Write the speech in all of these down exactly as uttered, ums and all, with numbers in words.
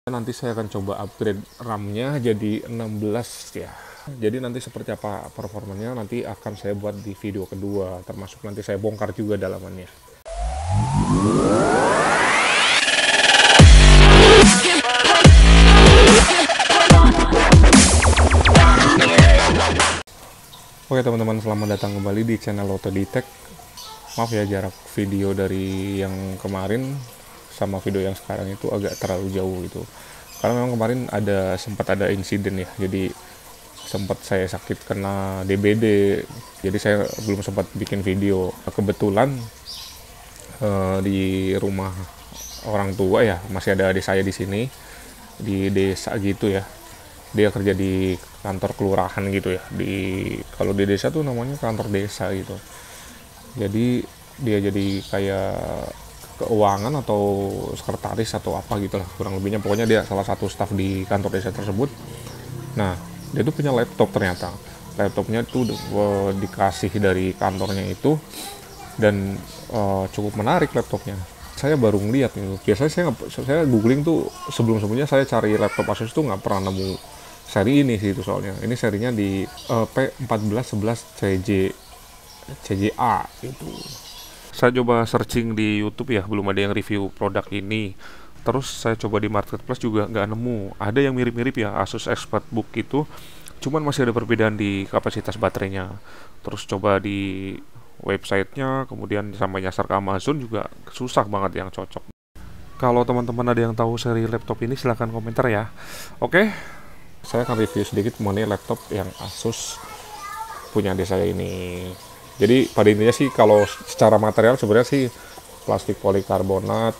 Nanti saya akan coba upgrade RAM-nya jadi enam belas ya. Jadi nanti seperti apa performanya nanti akan saya buat di video kedua, termasuk nanti saya bongkar juga dalamannya. Oke teman-teman, selamat datang kembali di channel Otoditek. Maaf ya, jarak video dari yang kemarin sama video yang sekarang itu agak terlalu jauh gitu, karena memang kemarin ada sempat ada insiden ya, jadi sempat saya sakit kena D B D, jadi saya belum sempat bikin video. Kebetulan eh, di rumah orang tua ya, masih ada adik saya di sini di desa gitu ya, dia kerja di kantor kelurahan gitu ya, di kalau di desa tuh namanya kantor desa gitu. Jadi dia jadi kayak keuangan atau sekretaris atau apa gitu lah kurang lebihnya, pokoknya dia salah satu staf di kantor desa tersebut. Nah, dia tuh punya laptop, ternyata laptopnya tuh uh, dikasih dari kantornya itu, dan uh, cukup menarik laptopnya. Saya baru ngeliat gitu, biasanya saya saya googling tuh sebelum sebelumnya saya cari laptop Asus tuh nggak pernah nemu seri ini sih, itu soalnya ini serinya di uh, P empat belas sebelas C J C J A gitu. Saya coba searching di YouTube ya, belum ada yang review produk ini. Terus saya coba di marketplace juga nggak nemu. Ada yang mirip-mirip ya, Asus ExpertBook itu, cuman masih ada perbedaan di kapasitas baterainya. Terus coba di websitenya, kemudian sampai nyasar ke Amazon juga susah banget yang cocok. Kalau teman-teman ada yang tahu seri laptop ini silahkan komentar ya. Oke, saya akan review sedikit mengenai laptop yang Asus punya adik saya ini. Jadi pada intinya sih kalau secara material sebenarnya sih plastik polikarbonat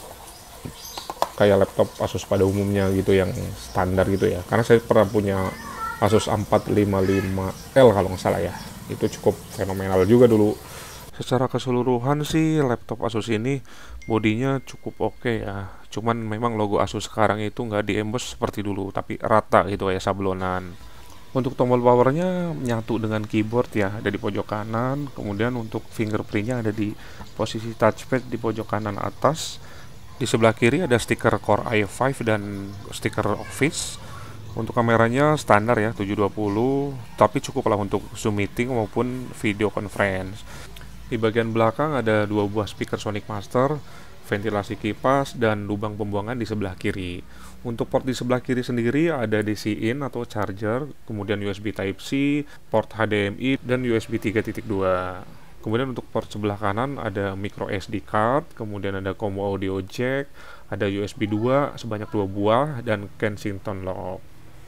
kayak laptop Asus pada umumnya gitu, yang standar gitu ya. Karena saya pernah punya Asus A empat lima lima L kalau nggak salah ya. Itu cukup fenomenal juga dulu. Secara keseluruhan sih laptop Asus ini bodinya cukup oke ya. Cuman memang logo Asus sekarang itu nggak diembos seperti dulu, tapi rata gitu ya, sablonan. Untuk tombol powernya menyatu dengan keyboard ya, ada di pojok kanan. Kemudian untuk fingerprintnya ada di posisi touchpad di pojok kanan atas. Di sebelah kiri ada stiker Core i lima dan stiker Office. Untuk kameranya standar ya, tujuh dua puluh, tapi cukuplah untuk Zoom meeting maupun video conference. Di bagian belakang ada dua buah speaker Sonic Master, ventilasi kipas, dan lubang pembuangan di sebelah kiri. Untuk port di sebelah kiri sendiri ada D C in atau charger, kemudian U S B Type-C, port H D M I, dan U S B tiga titik dua. Kemudian untuk port sebelah kanan ada micro S D card, kemudian ada combo audio jack, ada U S B dua sebanyak dua buah, dan Kensington lock.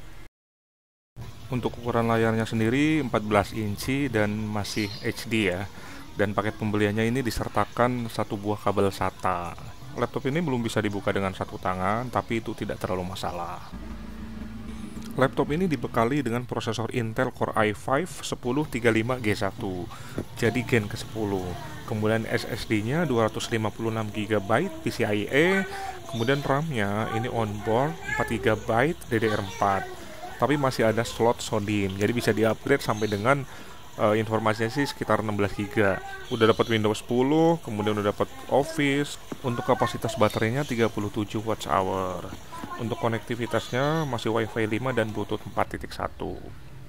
Untuk ukuran layarnya sendiri empat belas inci dan masih H D ya. Dan paket pembeliannya ini disertakan satu buah kabel SATA. Laptop ini belum bisa dibuka dengan satu tangan, tapi itu tidak terlalu masalah. Laptop ini dibekali dengan prosesor Intel Core i lima sepuluh tiga puluh lima G satu, jadi gen ke sepuluh. Kemudian S S D-nya dua ratus lima puluh enam giga byte PCIe, kemudian RAM-nya ini onboard empat giga byte D D R empat. Tapi masih ada slot SODIMM, jadi bisa di-upgrade sampai dengan Uh, informasinya sih sekitar enam belas giga. Udah dapat Windows sepuluh, kemudian udah dapat Office. Untuk kapasitas baterainya tiga puluh tujuh watt hour. Untuk konektivitasnya masih Wi-Fi lima dan Bluetooth empat titik satu.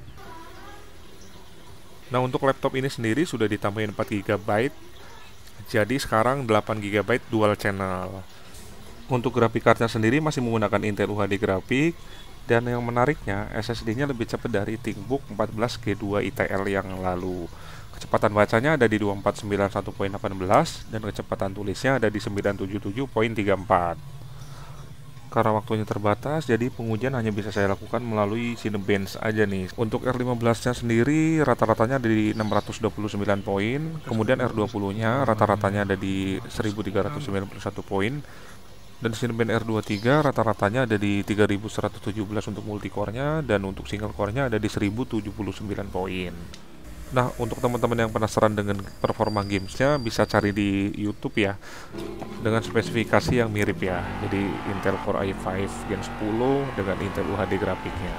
Nah, untuk laptop ini sendiri sudah ditambahin empat giga byte. Jadi sekarang delapan giga byte dual channel. Untuk graphic card-nya sendiri masih menggunakan Intel U H D grafik. Dan yang menariknya, S S D-nya lebih cepat dari ThinkBook empat belas G dua I T L yang lalu. Kecepatan bacanya ada di dua empat sembilan satu titik satu delapan dan kecepatan tulisnya ada di sembilan tujuh tujuh titik tiga empat. Karena waktunya terbatas, jadi pengujian hanya bisa saya lakukan melalui Cinebench aja nih. Untuk R lima belas-nya sendiri rata-ratanya ada di enam ratus dua puluh sembilan poin, kemudian R dua puluh-nya rata-ratanya ada di seribu tiga ratus sembilan puluh satu poin. Dan Cinebench R dua puluh tiga rata-ratanya ada di tiga ribu seratus tujuh belas untuk multicore-nya, dan untuk single core-nya ada di seribu tujuh puluh sembilan poin. Nah, untuk teman-teman yang penasaran dengan performa games-nya bisa cari di YouTube ya, dengan spesifikasi yang mirip ya. Jadi Intel Core i lima Gen sepuluh dengan Intel U H D grafiknya.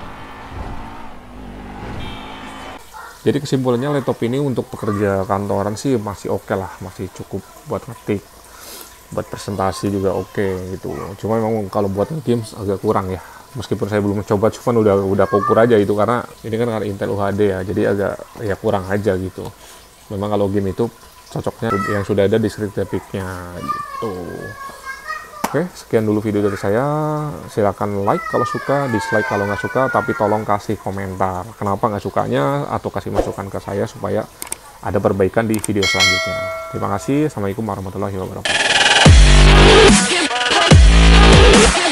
Jadi kesimpulannya laptop ini untuk pekerja kantoran sih masih oke lah, masih cukup buat ngetik. buat presentasi juga oke gitu. Cuma memang kalau buat games agak kurang ya, meskipun saya belum mencoba, cuman udah udah ukur aja itu, karena ini kan karena Intel U H D ya, jadi agak ya kurang aja gitu. Memang kalau game itu cocoknya yang sudah ada di screen graphic-nya gitu. Oke, sekian dulu video dari saya. Silahkan like kalau suka, dislike kalau nggak suka, tapi tolong kasih komentar kenapa nggak sukanya, atau kasih masukan ke saya supaya ada perbaikan di video selanjutnya. Terima kasih. Assalamualaikum warahmatullahi wabarakatuh.